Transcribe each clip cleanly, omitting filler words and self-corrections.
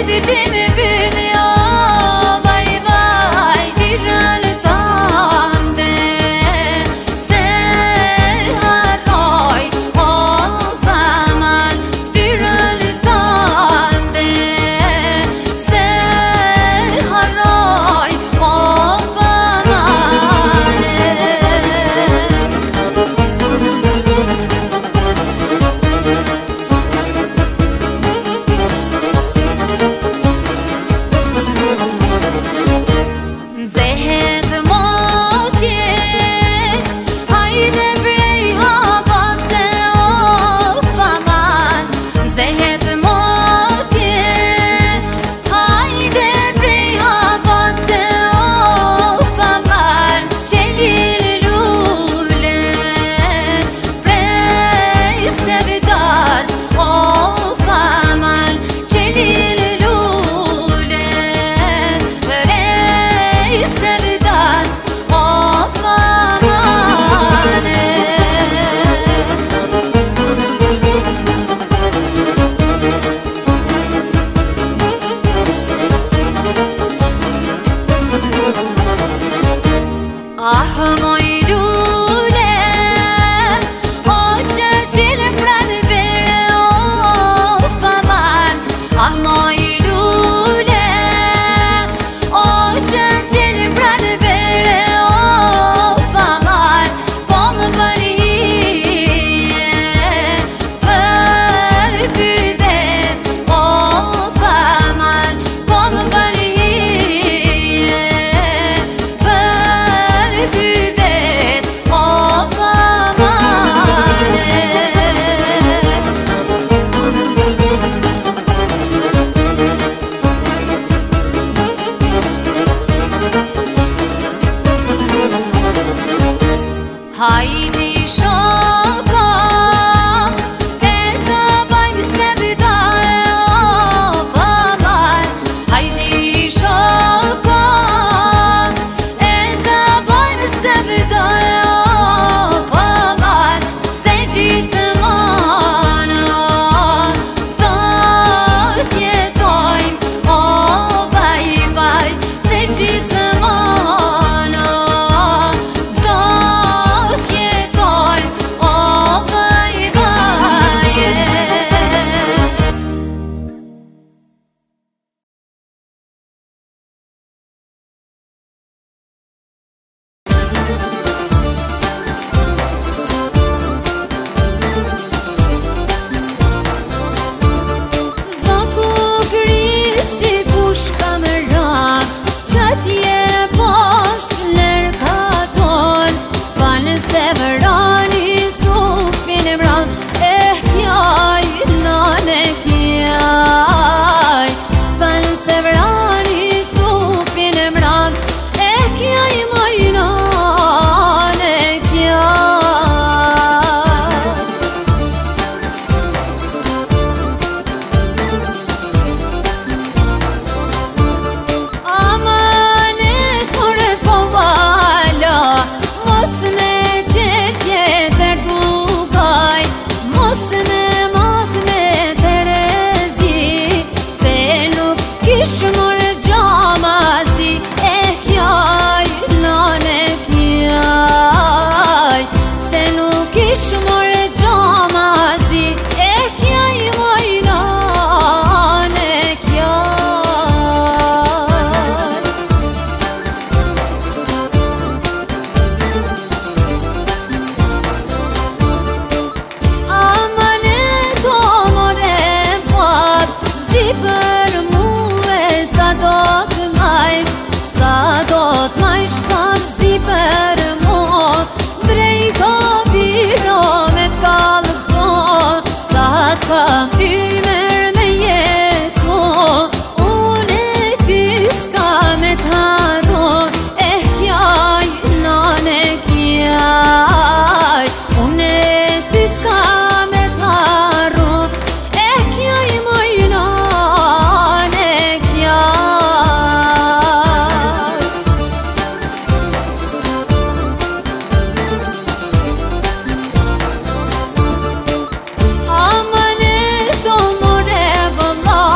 Amane to more valla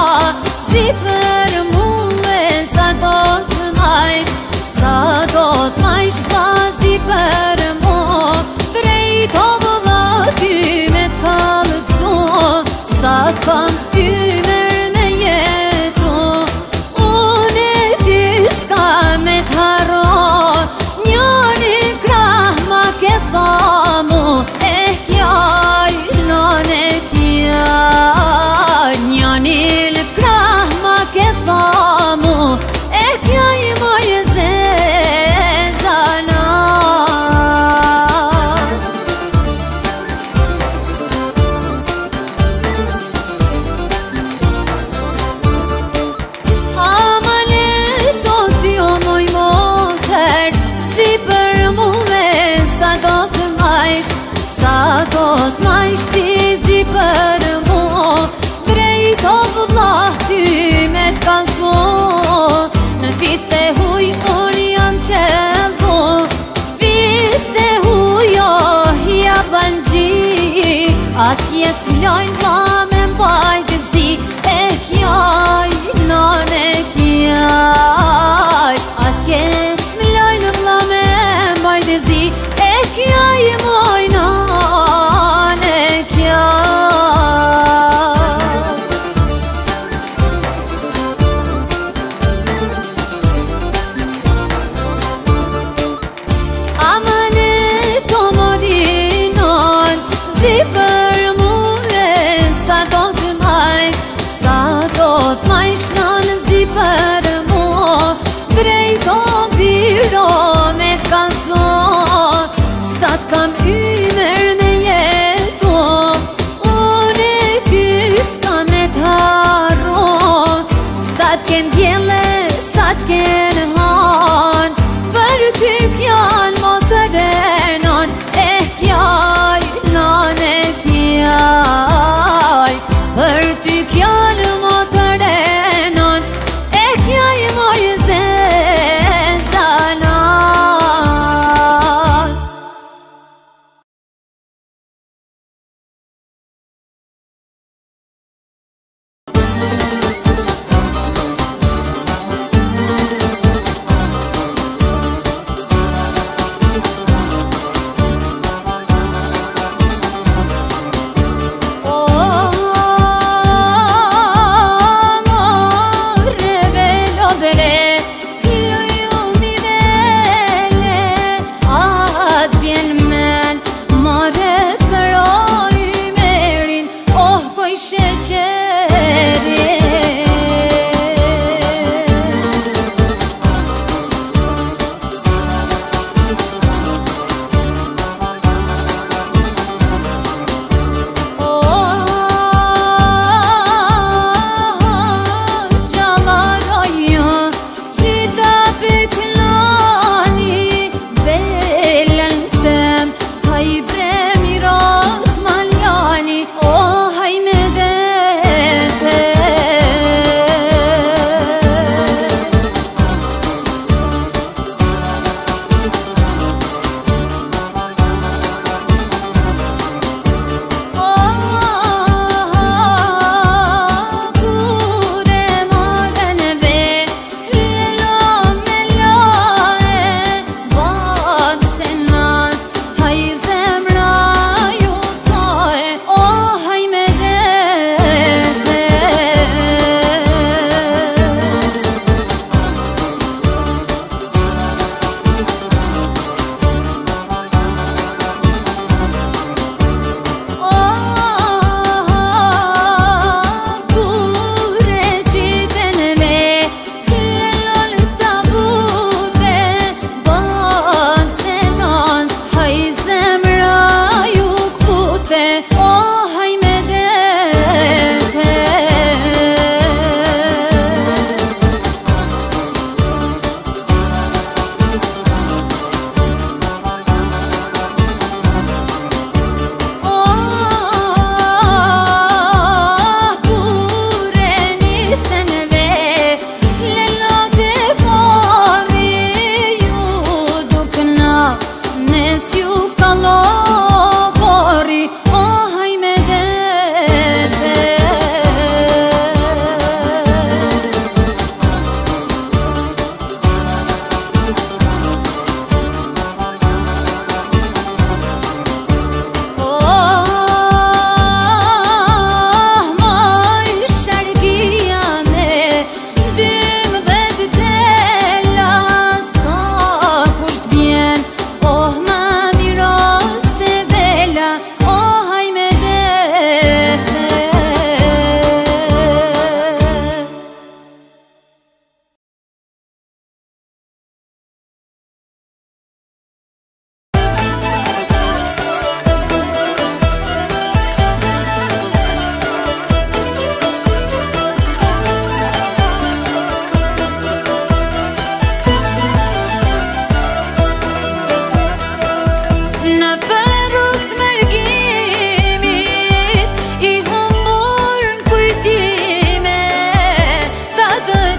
për muë sa do të majsh, sa do të majsh bazi për mu. Drejt o vëlla ty me t'kallëzu, sa kam ymer me jetu. Unë e ty s'ka me t'haro, njani krah ma ke thamu. Jaj, nane kjaj, njani l'krah ma ke thamu. Kjaj moj zezana. Amane to ty o moj motër, si për mume sa do të majsh, sa do të majsh ti zi për mu. Drejt o vëllah ty me t'kallëzu, në fiste huj unë jam qellu. Fiste huj o hja banxhi, atje s'lojnë vla me mbajtësi. Kjaj, nane kjaj, atje s'lojnë vla me mbajtësi. Kjaj moj nane kjaj. Amane to morinon, zi për muë sa do të majsh, sa do të majsh non zi për mu. Drejt o biro me t'kallëzu, sa t'kam ymer me jetu. Unë e ty s'ka me t'harru, sa t'ken djelle, sa t'ken han. Për ty kjan mo të renon. Kjaj, nane kjaj, për ty kjan mo të renon. Kjaj moj zezana.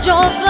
جا